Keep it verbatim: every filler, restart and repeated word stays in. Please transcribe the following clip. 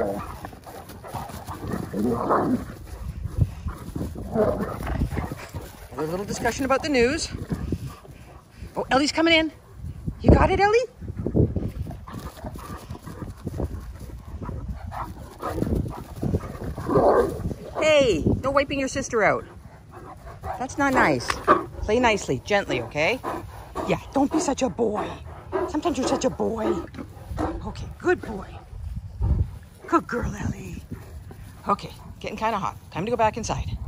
A little discussion about the news. Oh, Ellie's coming in. You got it, Ellie? Hey, no wiping your sister out. That's not nice. Play nicely, gently, okay? Yeah, don't be such a boy. Sometimes you're such a boy. Okay, good boy. Good girl, Ellie. Okay, getting kind of hot. Time to go back inside.